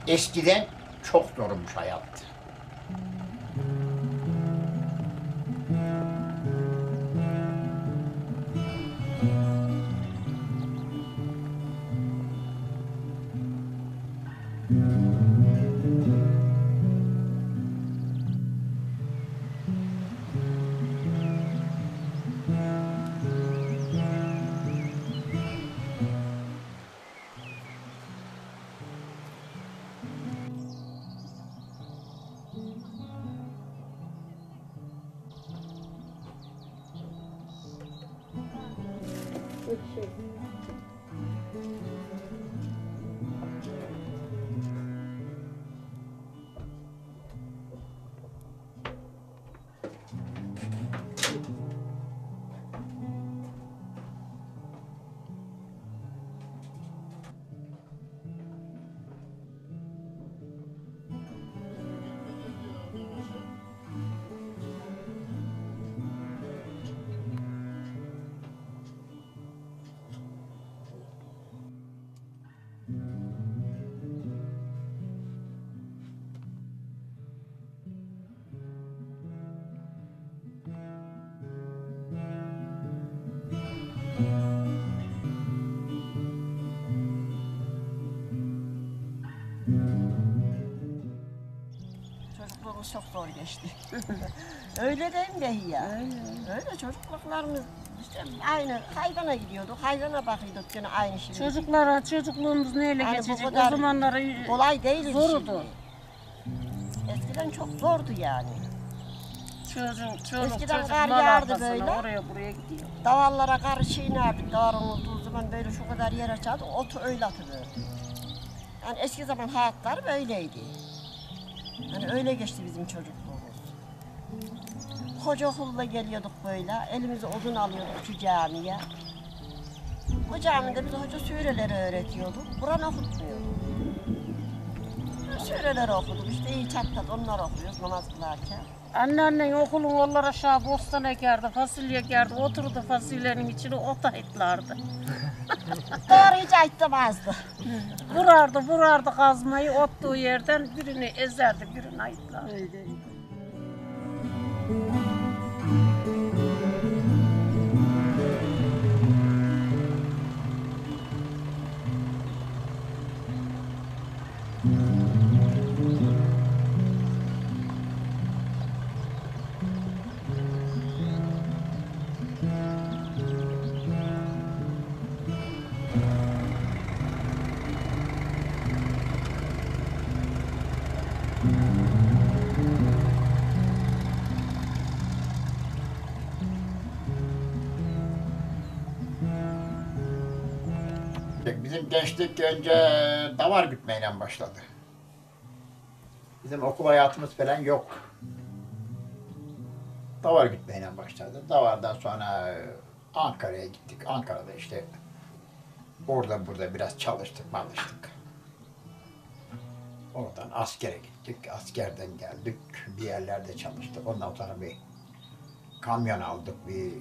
Eskiden çok zormuş hayat. Çocukluğumuz çok zor geçti. Öyle değil mi Behi ya? Öyle çocukluklarımız işte aynı hayvana gidiyorduk, hayvana bakıyorduk yine aynı şimdi. Çocukluğumuz neyle Yani bu geçecek? kadar O zamanları kolay değildi zorudu. şimdi. Eskiden çok zordu yani. Çocuk Eskiden kar çocuklar yağardı arkasına böyle. oraya buraya gidiyor. Davallara karı çiğnerdik, davar olduğu zaman böyle şu kadar yer açardı, otu öyle atılırdı. Yani eski zaman hayatlar böyleydi. Yani öyle geçti bizim çocukluğumuz. Koca hulla geliyorduk böyle, elimize odun alıyorduk şu camiye. Bu camide bize hoca sureleri öğretiyordu, Kur'an okutmuyordu. Sureleri okuduk, işte iyi çatlat onları okuyoruz namaz kılarken. Anneannen okulun yollar aşağı bostan ekerdi, fasulye ekerdi, oturdu fasulyenin içine ota eklerdi. Doğru hiç ayıtlamazdı. Vurardı kazmayı, ottuğu yerden birini ezerdi, birini ayıtlardı. Bizim gençlik önce davar gütmeyle başladı. Bizim okul hayatımız falan yok. Davar gütmeyle başladı. Davardan sonra Ankara'ya gittik. Ankara'da işte orada burada biraz çalıştık. Oradan askere gittik. Askerden geldik. Bir yerlerde çalıştık. Ondan sonra bir kamyon aldık. Bir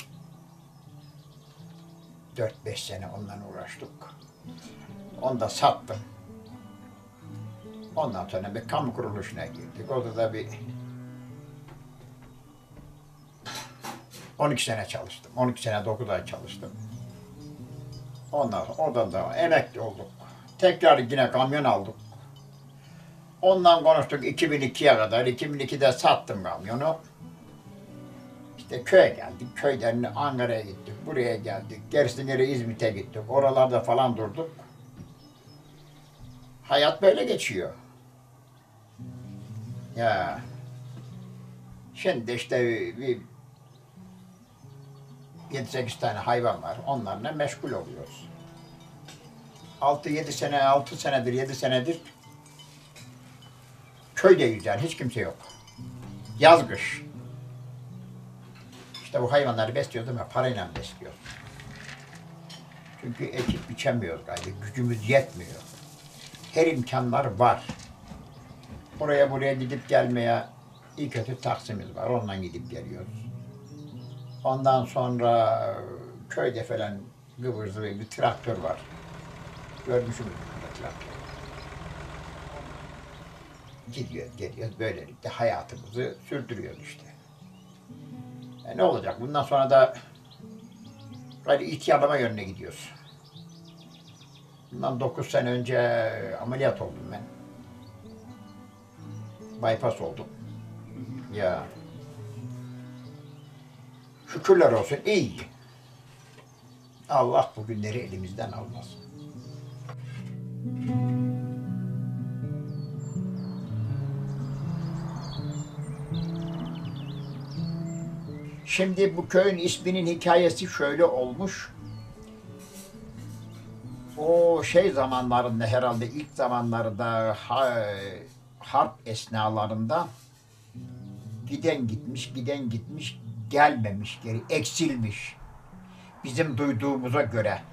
4-5 sene ondan uğraştık. Onu da sattım. Ondan sonra bir kamu kuruluşuna girdik. Orada da bir 12 sene çalıştım. 12 sene 9 ay çalıştım. Ondan sonra oradan da emekli olduk. Tekrar yine kamyon aldık. Ondan konuştuk 2002'ye kadar. 2002'de sattım kamyonu. İşte köye geldik. Köyden Ankara'ya gittik. Buraya geldik. Gerisini İzmit'e gittik. Oralarda falan durduk. Hayat böyle geçiyor. Ya. Şimdi işte bir 7-8 tane hayvan var. Onlarla meşgul oluyoruz. 6 senedir, 7 senedir köydeyiz yani. Hiç kimse yok. Yaz kış. İşte bu hayvanları besliyordum ya, parayla besliyoruz. Çünkü ekip biçemiyoruz galiba, gücümüz yetmiyor. Her imkanlar var. Oraya buraya gidip gelmeye iyi kötü taksimiz var, onunla gidip geliyoruz. Ondan sonra köyde falan gıvır zıvır bir traktör var. Görmüşsünüz traktör. Gidiyoruz, geliyoruz. Böylelikle hayatımızı sürdürüyoruz işte. Ne olacak? Bundan sonra da gayri ihtiyarlama yönüne gidiyoruz. Bundan 9 sene önce ameliyat oldum ben. Bypass oldum. Ya. Şükürler olsun iyi. Allah bu günleri elimizden almasın. Şimdi bu köyün isminin hikayesi şöyle olmuş. O şey zamanlarında herhalde ilk zamanlarda harp esnalarında giden gitmiş, gelmemiş geri, eksilmiş. Bizim duyduğumuza göre.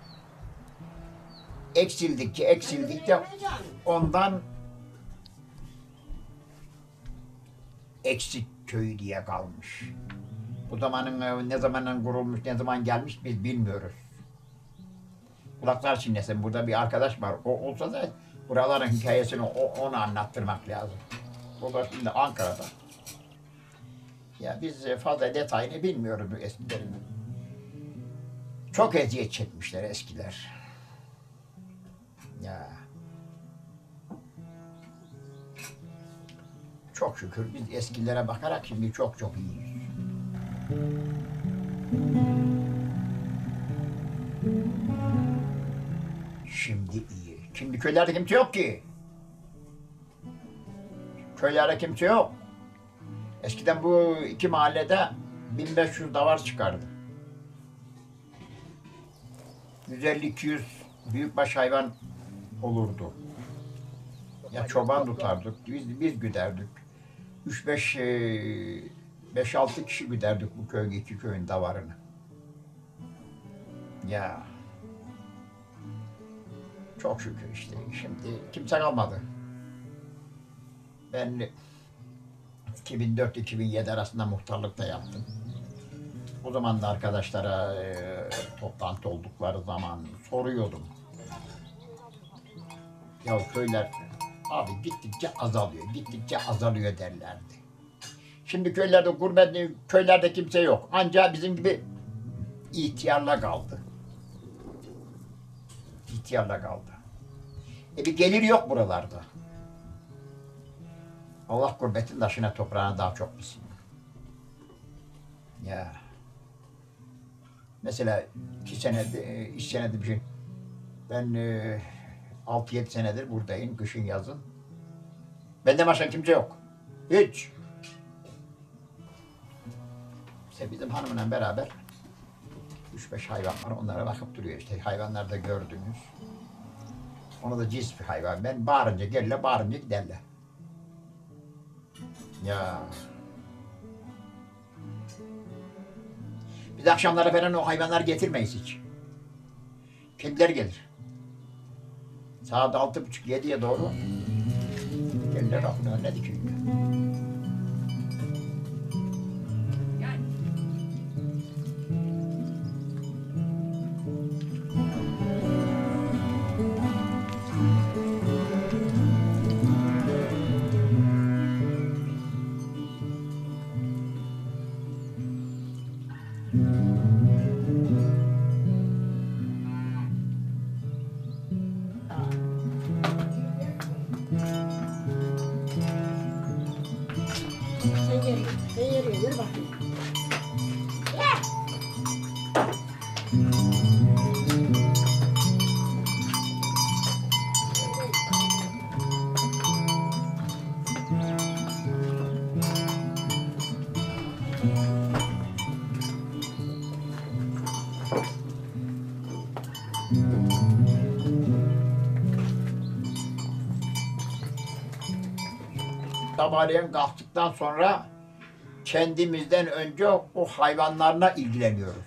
Eksildikçe ondan eksik köyü diye kalmış. Bu zamanın ne zamanın kurulmuş, ne zaman gelmiş biz bilmiyoruz. Kulaklar çınlasın. Burada bir arkadaş var. O olsa da buraların hikayesini ona anlattırmak lazım. O da şimdi Ankara'da. Ya biz fazla detayını bilmiyoruz bu eskilerin. Çok eziyet çekmişler eskiler. Ya. Çok şükür biz eskilere bakarak şimdi çok iyiyiz. Şimdi iyi. Şimdi köylerde kimse yok ki. Köylerde kimse yok. Eskiden bu iki mahallede 1500 davar çıkardı. 150-200 büyükbaş hayvan olurdu. Ya çoban tutardık, biz güderdik. 5-6 kişi güderdik bu köyün, iki köyün davarını. Ya. Çok şükür işte. Şimdi kimse kalmadı. Ben 2004-2007 arasında muhtarlık da yaptım. O zaman da arkadaşlara toplantı oldukları zaman soruyordum. Ya köyler abi gittikçe azalıyor derlerdi. Şimdi köylerde gurbet köylerde kimse yok. Ancak bizim gibi ihtiyarla kaldı. İhtiyarla kaldı. Bir gelir yok buralarda. Allah gurbetin taşına toprağına daha çok bilsin. Ya. Mesela 2 senedir bir şey. Ben 6-7 senedir buradayım, kışın yazın. Benden başka kimse yok. Hiç. İşte bizim hanımla beraber 3-5 hayvan var, onlara bakıp duruyor işte. Hayvanları da gördünüz. Onu da cins bir hayvan. Ben bağırınca gelirler, bağırınca giderler. Ya. Biz akşamlara falan o hayvanları getirmeyiz hiç. Kediler gelir. Saat 6.30-7'ye doğru gelirler kapının önüne dikiliyor. Sen yürü, yürü bakayım. Sabahleyin kalktıktan sonra kendimizden önce o hayvanlarla ilgileniyoruz.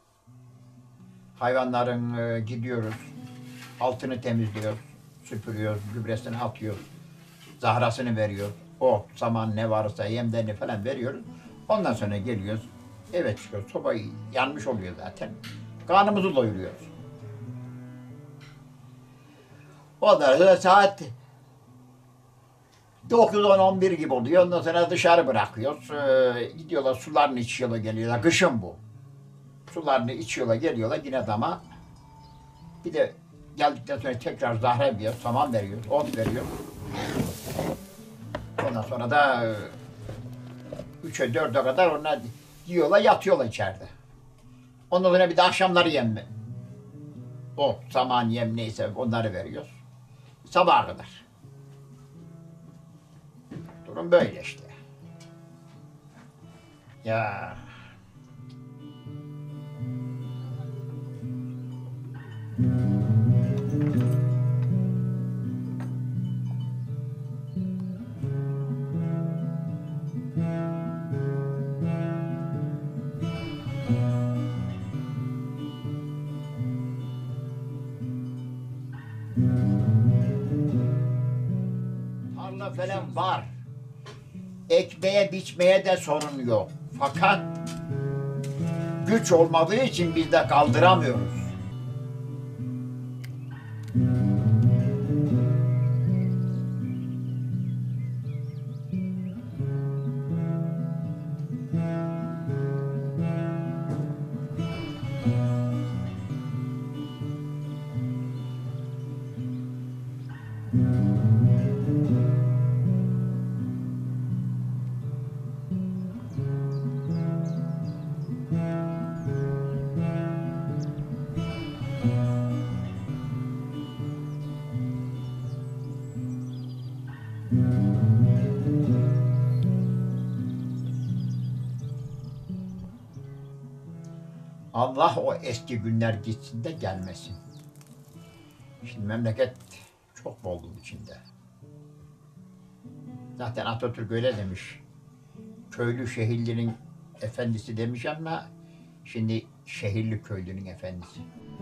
Hayvanların gidiyoruz, altını temizliyoruz, süpürüyoruz, gübresini atıyoruz, zahrasını veriyoruz. O saman ne varsa yemlerini falan veriyoruz. Ondan sonra geliyoruz, eve çıkıyoruz. Sobayı yanmış oluyor zaten. Karnımızı doyuruyoruz. O da saat 9, 10, 11 gibi oluyor. Ondan sonra dışarı bırakıyoruz. Gidiyorlar sularını içiyorlar geliyorlar. Kışın bu. Sularını içiyorlar geliyorlar yine dama. Bir de geldikten sonra tekrar zahra veriyor, saman veriyor, ot veriyor. Ondan sonra da 3'e 4'e kadar onlar yiyorlar, yatıyorlar içeride. Ondan sonra bir de akşamları yem. Ot, saman, yem neyse onları veriyoruz. Sabaha kadar. Durum böyle işte. Ya. Tarla falan var. Ekmeğe biçmeye de sorun yok. Fakat güç olmadığı için biz de kaldıramıyoruz. Allah o eski günler gitsin de gelmesin. Şimdi memleket çok bolluk içinde. Zaten Atatürk öyle demiş. Köylü şehirlinin efendisi demiş ama şimdi şehirli köylünün efendisi.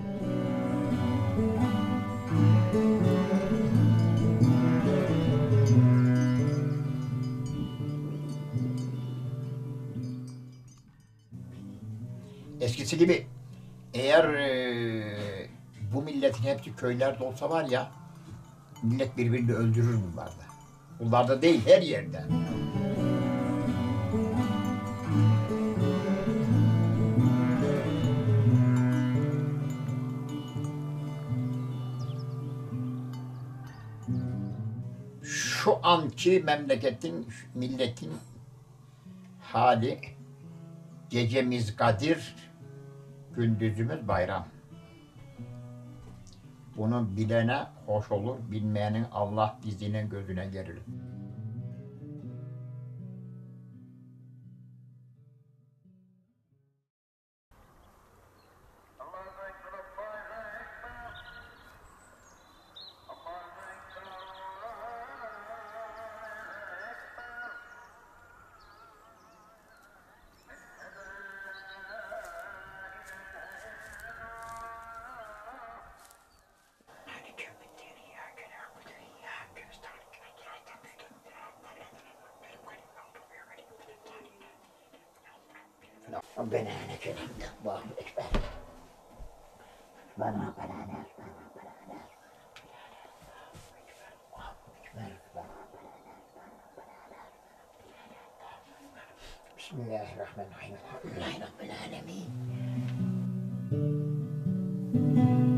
Eskisi gibi eğer bu milletin hepsi köylerde olsa var ya millet birbirini öldürür bunlarda. Bunlarda değil her yerde. Şu anki memleketin, milletin hali gecemiz Kadir, gündüzümüz bayram. Bunu bilene hoş olur, bilmeyenin Allah dizinin gözüne gerilir. ربنا لك الحمد الله اكبر ربنا بسم الله الرحمن الرحيم الحمد لله رب العالمين